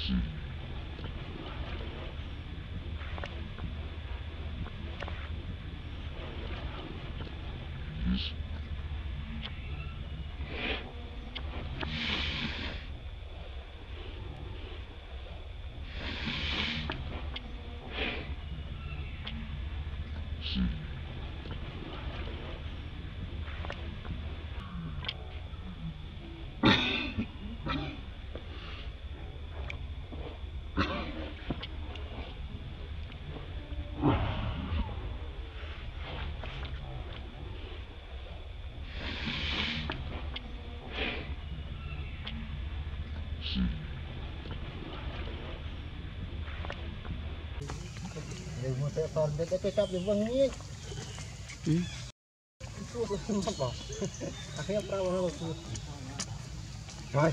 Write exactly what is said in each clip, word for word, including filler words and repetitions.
Đừng mua xe con để cái cặp đừng vâng nhé. Ừ. Cua của chúng nó bỏ. Akhirnya perahu nó cua. Rồi.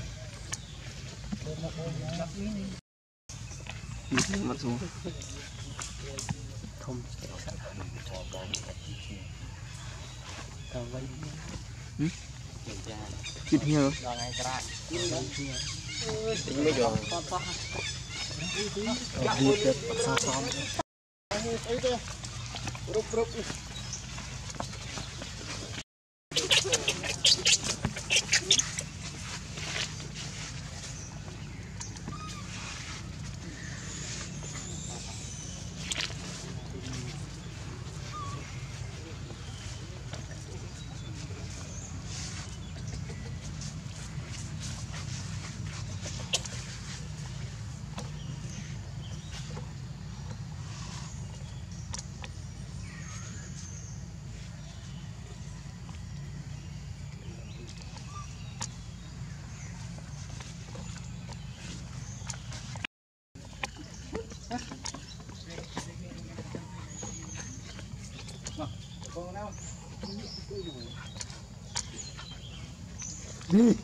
Mất xuống. Không. Còn vậy. Ừ. Chịu theo. Rồi ngay cái ra. Tính mới rồi. Đi tiếp xa xóm. Ấy đây. Rụp rụp. Đi.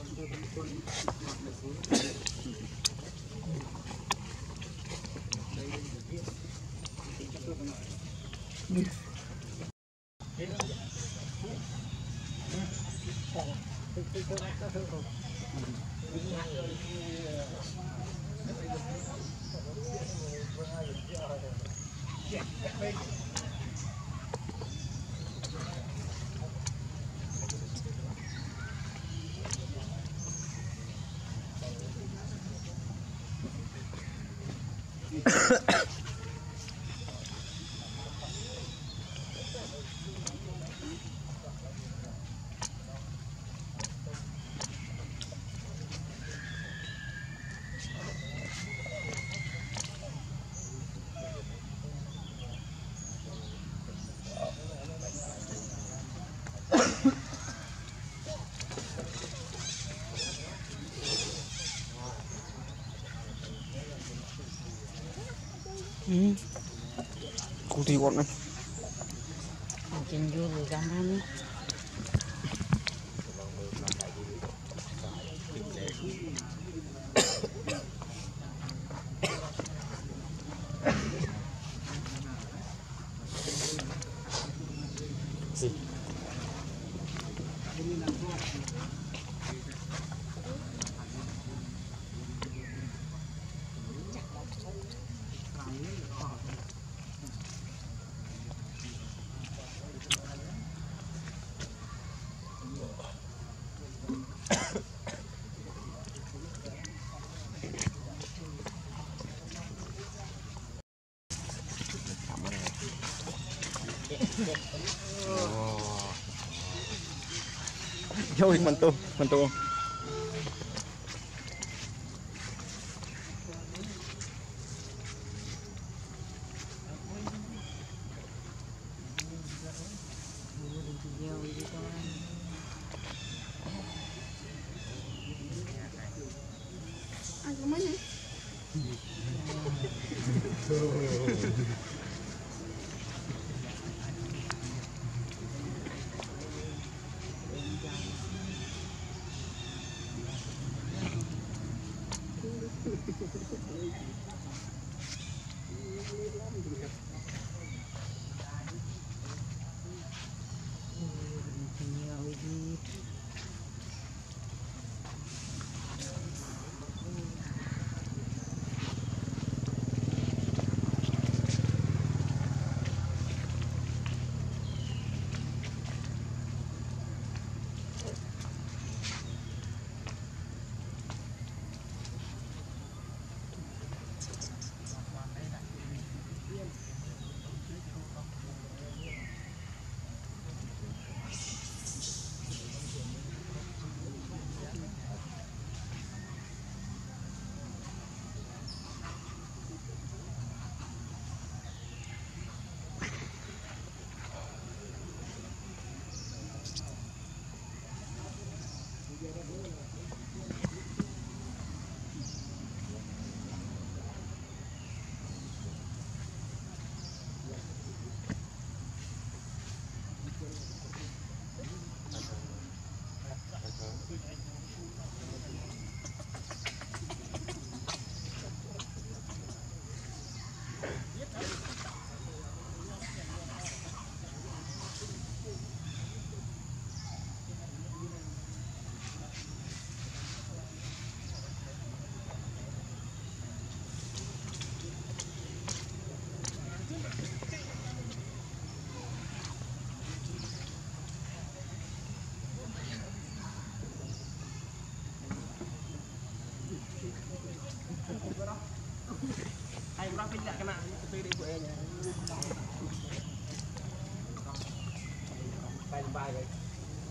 Ừ. Cô thì bọn này trên vô rồi ra ăn vô mình tu mình tu ăn cái mấy này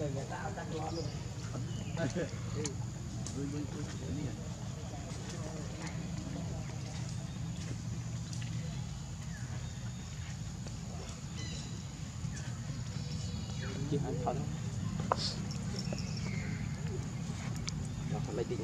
Chị ăn thận nó không lấy tiền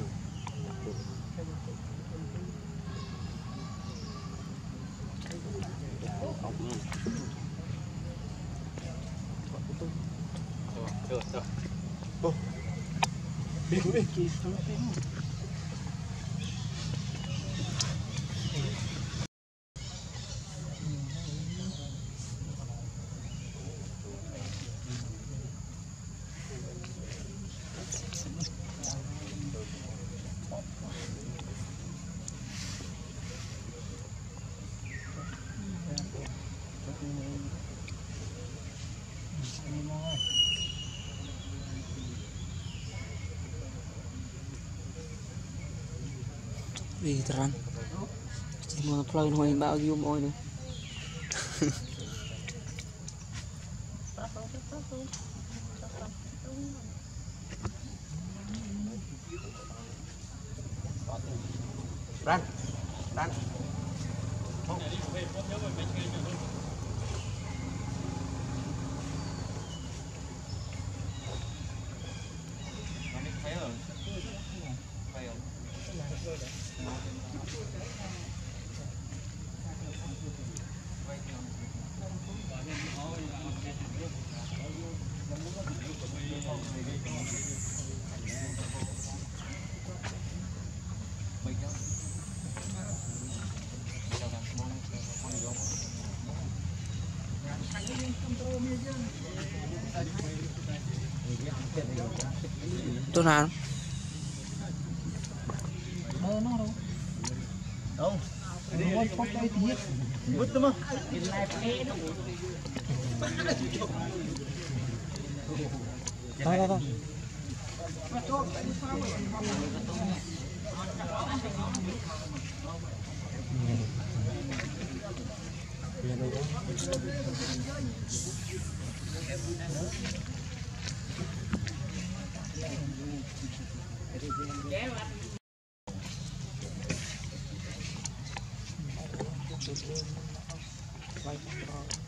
được được ô đi đi đi đi trăng chỉ mà plug hồi bao nhiêu mồi nữa run run tôi nào đâu bứt đúng không thôi thôi thôi Bye.